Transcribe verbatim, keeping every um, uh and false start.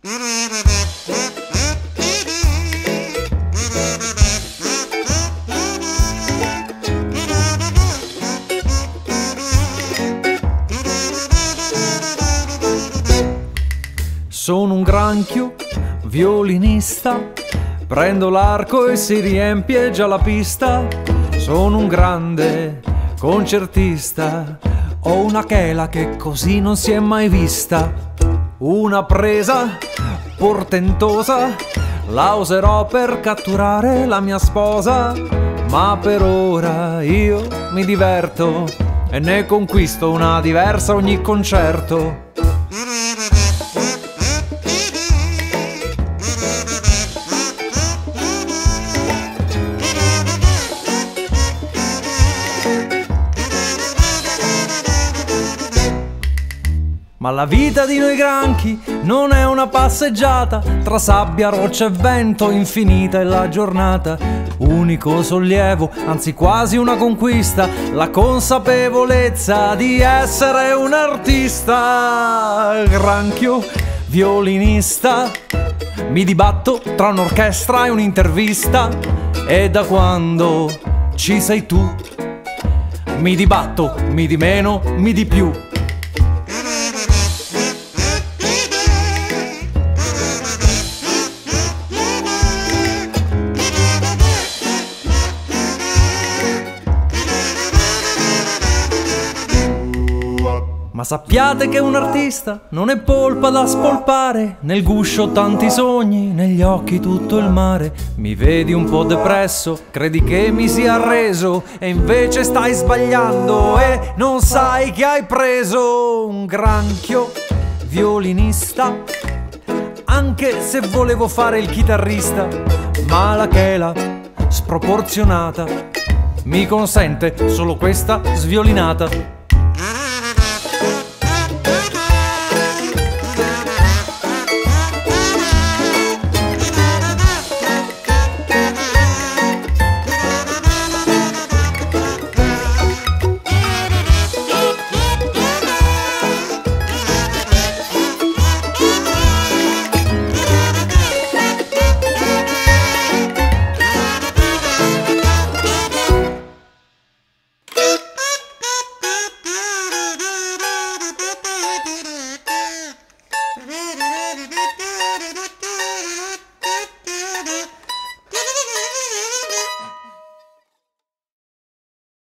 Sono un granchio, violinista, prendo l'arco e si riempie già la pista. Sono un grande concertista, ho una chela che così non si è mai vista. Una presa portentosa, la userò per catturare la mia sposa. Ma per ora io mi diverto e ne conquisto una diversa ogni concerto. Ma la vita di noi granchi non è una passeggiata, tra sabbia, roccia e vento infinita è la giornata. Unico sollievo, anzi quasi una conquista, la consapevolezza di essere un artista. Granchio, violinista, mi dibatto tra un'orchestra e un'intervista. E da quando ci sei tu, mi dibatto, mi di meno, mi di più. Ma sappiate che un artista non è polpa da spolpare, nel guscio tanti sogni, negli occhi tutto il mare. Mi vedi un po' depresso, credi che mi sia arreso, e invece stai sbagliando e non sai che hai preso. Un granchio violinista, anche se volevo fare il chitarrista, ma la chela sproporzionata mi consente solo questa sviolinata.